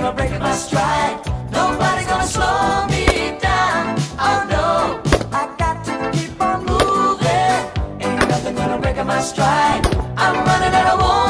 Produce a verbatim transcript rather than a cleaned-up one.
gonna break my stride. Nobody gonna slow me down. Oh no, I got to keep on moving. Ain't nothing gonna break my stride. I'm running and I won't